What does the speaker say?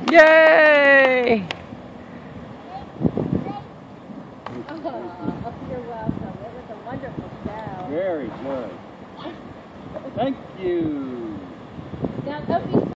Yay! Oh, you're welcome. It was a wonderful show. Very good. Thank you. Now,